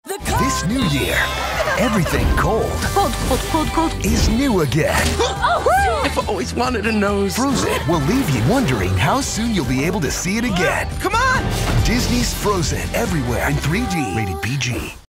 This new year, everything cold is new again. I've always wanted a nose. Frozen will leave you wondering how soon you'll be able to see it again. Come on! Disney's Frozen everywhere in 3D. Rated PG.